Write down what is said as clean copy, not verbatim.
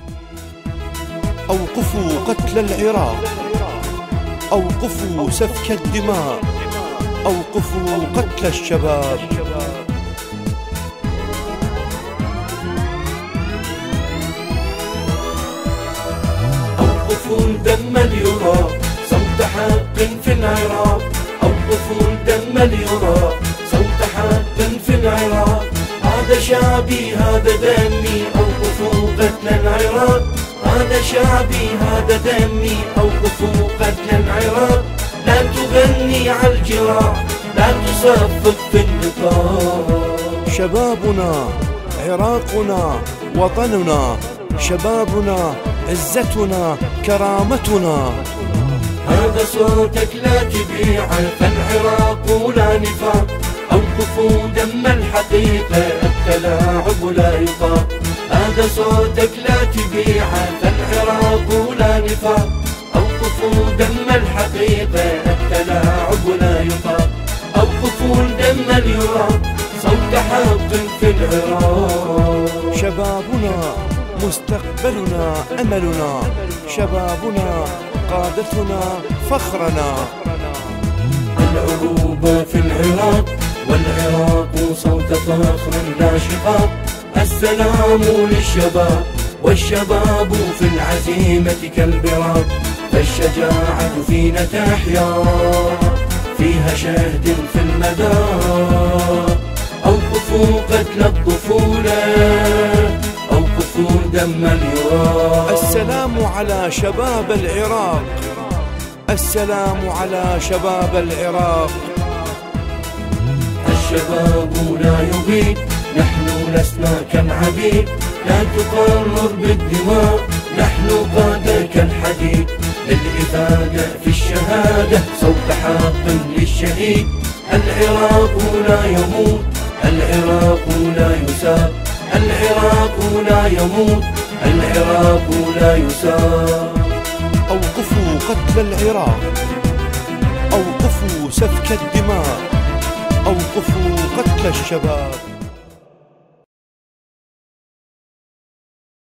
أوقفوا قتل العراق، أوقفوا سفك الدماء، أوقفوا قتل الشباب. أوقفوا دم اليرى صوت حق في العراق، أوقفوا دم اليرى صوت حق في العراق. هذا شعبي هذا دمي، أوقفوا قتل العراق. هذا شعبي هذا دمي، أوقفوا قتل العراق. لا تغني على الجراح، لا تصفق في النقاش. شبابنا عراقنا وطننا، شبابنا عزتنا كرامتنا. هذا صوتك لا تبيعه، فالعراق لا نفاق. أوقفوا دم الحقيقة، التلاعب لا يطاق. هذا صوتك لا تبيعه، فالعراق لا نفاق. أوقفوا دم الحقيقة، التلاعب لا يطاق. أوقفوا دم اليرى صوت حق في العراق. شبابنا مستقبلنا أملنا، شبابنا قادتنا فخرنا. العروبة في العراق، والعراق صوت فخر لا شقاق. السلام للشباب، والشباب في العزيمة كالبراق. فالشجاعة فينا تحيا، فيها شهد في المذاق. أوقفوا قتل الطفولة، أوقفوا دم اليرى. السلام على شباب العراق، السلام على شباب العراق. الشباب لا يبيد، نحن لسنا كالعبيد. لا تقرر بالدماء، نحن قادة كالحديد. للإفادة في الشهادة، صوت حق للشهيد. العراق لا يموت، العراق لا يساب. العراق لا يموت، العراق لا يساب. أوقفوا قتل العراق، أوقفوا سفك الدماء، أوقفوا قتل الشباب.